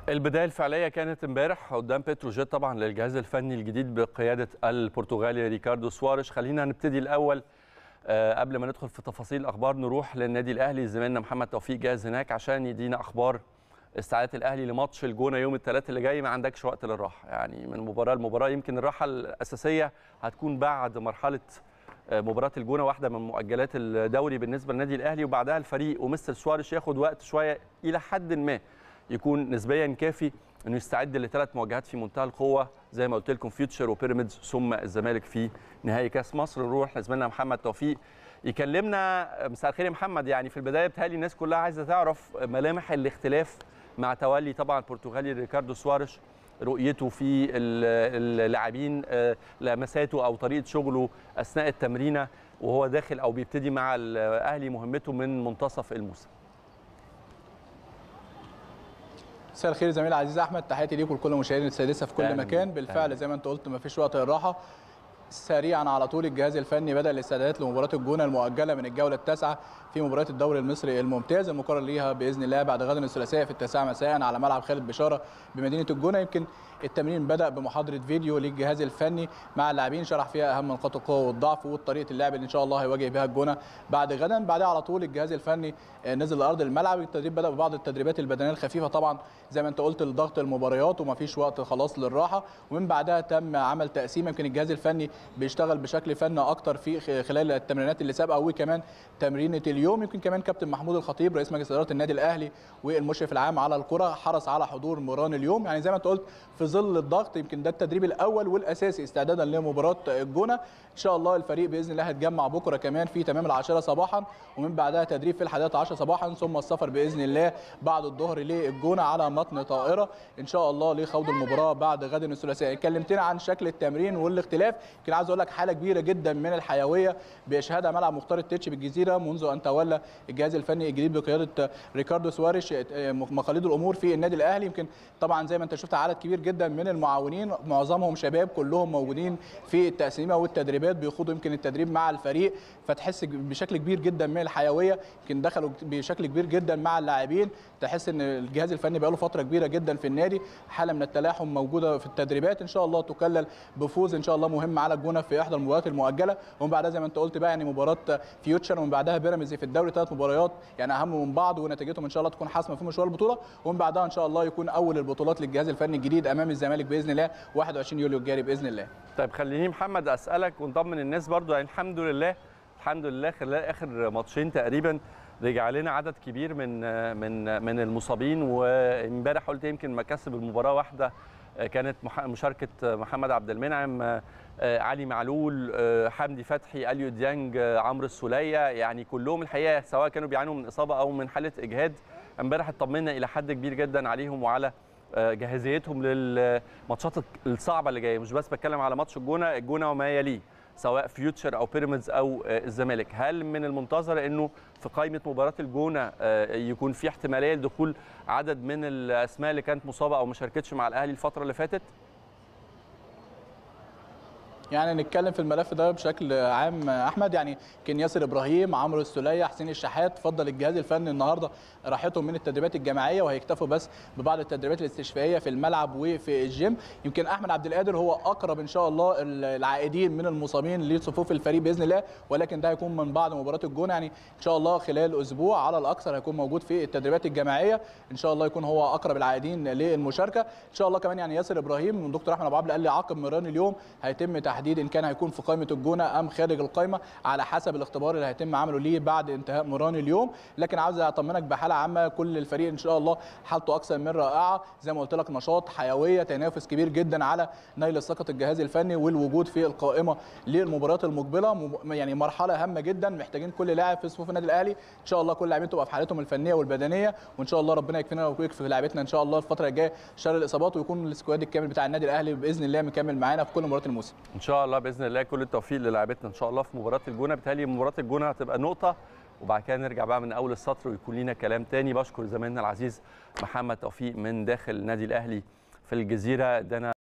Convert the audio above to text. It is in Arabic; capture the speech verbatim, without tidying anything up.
البداية الفعلية كانت امبارح قدام بتروجيت طبعا للجهاز الفني الجديد بقيادة البرتغالي ريكاردو سواريش. خلينا نبتدي الأول أه قبل ما ندخل في تفاصيل الأخبار نروح للنادي الأهلي. زميلنا محمد توفيق جاهز هناك عشان يدينا أخبار استعدادات الأهلي لماتش الجونة يوم الثلاث اللي جاي. ما عندكش وقت للراحة، يعني من مباراة لمباراة. يمكن الراحة الأساسية هتكون بعد مرحلة مباراة الجونة، واحدة من مؤجلات الدوري بالنسبة للنادي الأهلي، وبعدها الفريق ومستر سواريش ياخد وقت شوية إلى حد ما يكون نسبيا كافي انه يستعد لثلاث مواجهات في منتهى القوه زي ما قلت لكم، فيوتشر وبيراميدز ثم الزمالك في نهائي كاس مصر. نروح لزميلنا محمد توفيق يكلمنا. مساء الخير يا محمد. يعني في البدايه بتهيألي الناس كلها عايزه تعرف ملامح الاختلاف مع تولي طبعا البرتغالي ريكاردو سواريش، رؤيته في اللاعبين، لمساته او طريقه شغله اثناء التمرينه وهو داخل او بيبتدي مع الاهلي مهمته من منتصف الموسم. مساء الخير زميلي العزيز احمد، تحياتي ليكم ولكل مشاهدينا السادسه في كل مكان. بالفعل زي ما انت قلت مفيش وقت للراحه، سريعا على طول الجهاز الفني بدأ الاستعدادات لمباراة الجونة المؤجلة من الجولة التاسعة في مباراة الدوري المصري الممتاز المقرر ليها بإذن الله بعد غد الثلاثاء في التاسعة مساء على ملعب خالد بشارة بمدينة الجونة. يمكن التمرين بدأ بمحاضرة فيديو للجهاز الفني مع اللاعبين شرح فيها أهم نقاط القوة والضعف وطريقة اللعب اللي إن شاء الله هيواجه بها الجونة بعد غدا. بعدها على طول الجهاز الفني نزل لأرض الملعب. التدريب بدأ ببعض التدريبات البدنية الخفيفة طبعا زي ما أنت قلت لضغط المباريات ومفيش وقت خلاص للراحة، ومن بعدها تم عمل تقسيم. يمكن الجهاز الفني بيشتغل بشكل بشكل فني اكتر في خلال التمرينات اللي سابقه وكمان تمرينه اليوم. يمكن كمان كابتن محمود الخطيب رئيس مجلس اداره النادي الاهلي والمشرف العام على الكره حرص على حضور مران اليوم، يعني زي ما انت قلت في ظل الضغط. يمكن ده التدريب الاول والاساسي استعدادا لمباراه الجونه. ان شاء الله الفريق باذن الله هيتجمع بكره كمان في تمام العاشره صباحا، ومن بعدها تدريب في الحادية عشرة صباحا، ثم السفر باذن الله بعد الظهر للجونه على متن طائره ان شاء الله لخوض المباراه بعد غد الثلاثاء. اتكلمتنا عن شكل التمرين والاختلاف، يمكن عايز اقول لك حاله كبيره جدا من الحيويه بيشهدها ملعب مختار التتش بالجزيره منذ ان تولى الجهاز الفني الجديد بقياده ريكاردو سواريش مقاليد الامور في النادي الاهلي. يمكن طبعا زي ما انت شفت عدد كبير جدا من المعاونين معظمهم شباب كلهم موجودين في التقسيمه والتدريبات بيخوضوا يمكن التدريب مع الفريق، فتحس بشكل كبير جدا من الحيويه. يمكن دخلوا بشكل كبير جدا مع اللاعبين، تحس ان الجهاز الفني بقاله فتره كبيره جدا في النادي. حاله من التلاحم موجوده في التدريبات، ان شاء الله تكلل بفوز ان شاء الله مهم على الجونه في احدى المباريات المؤجله، ومن بعدها زي ما انت قلت بقى يعني مباراه فيوتشر ومن بعدها بيراميدز في الدوري. ثلاث مباريات يعني اهم من بعض ونتيجتهم ان شاء الله تكون حاسمه في مشوار البطوله، ومن بعدها ان شاء الله يكون اول البطولات للجهاز الفني الجديد امام الزمالك باذن الله واحد وعشرين يوليو الجاري باذن الله. طيب خليني محمد اسالك ونطمن الناس برضو، يعني الحمد لله الحمد لله خلال اخر ماتشين تقريبا رجع لنا عدد كبير من من من المصابين، وامبارح قلت يمكن مكاسب المباراه واحده كانت مشاركه محمد عبد المنعم، علي معلول، حمدي فتحي، اليو ديانج، عمرو السوليه، يعني كلهم الحقيقه سواء كانوا بيعانوا من اصابه او من حاله اجهاد. امبارح اطمنا الى حد كبير جدا عليهم وعلى جاهزيتهم للماتشات الصعبه اللي جايه. مش بس بتكلم على ماتش الجونه الجونه وما يليه سواء فيوتشر او بيراميدز او الزمالك. هل من المنتظر انه في قائمه مباراه الجونه يكون في احتماليه لدخول عدد من الاسماء اللي كانت مصابه او ما شاركتش مع الاهلي الفتره اللي فاتت؟ يعني نتكلم في الملف ده بشكل عام احمد، يعني كان ياسر ابراهيم، عمرو السوليه، حسين الشحات، فضل الجهاز الفني النهارده راحتهم من التدريبات الجماعيه وهيكتفوا بس ببعض التدريبات الاستشفائيه في الملعب وفي الجيم. يمكن احمد عبد القادر هو اقرب ان شاء الله العائدين من المصابين لصفوف الفريق باذن الله، ولكن ده هيكون من بعد مباراه الجونه، يعني ان شاء الله خلال اسبوع على الاكثر هيكون موجود في التدريبات الجماعيه. ان شاء الله يكون هو اقرب العائدين للمشاركه ان شاء الله. كمان يعني ياسر ابراهيم الدكتور احمد ابو عبد قال لي عقب مران اليوم هيتم تحديد ان كان هيكون في قائمه الجونه ام خارج القائمه على حسب الاختبار اللي هيتم عمله ليه بعد انتهاء مران اليوم. لكن عاوز اطمنك بحاله عامه كل الفريق ان شاء الله حالته اكثر من رائعه، زي ما قلت لك نشاط، حيويه، تنافس كبير جدا على نيل ثقه الجهاز الفني والوجود في القائمه للمباريات المقبله. يعني مرحله هامه جدا محتاجين كل لاعب في صفوف النادي الاهلي ان شاء الله كل لاعبين تبقى في حالتهم الفنيه والبدنيه، وان شاء الله ربنا يكفينا ويكفي لاعبتنا ان شاء الله الفتره الجايه شر الاصابات، ويكون السكواد الكامل بتاع النادي الاهلي باذن الله مكمل معانا في كل مباريات الموسم ان شاء الله باذن الله. كل التوفيق للاعبتنا ان شاء الله في مباراه الجونه. بالتالي مباراه الجونه هتبقى نقطه وبعد كده نرجع بقى من اول السطر ويكون لينا كلام تاني. بشكر زميلنا العزيز محمد توفيق من داخل النادي الاهلي في الجزيره. ده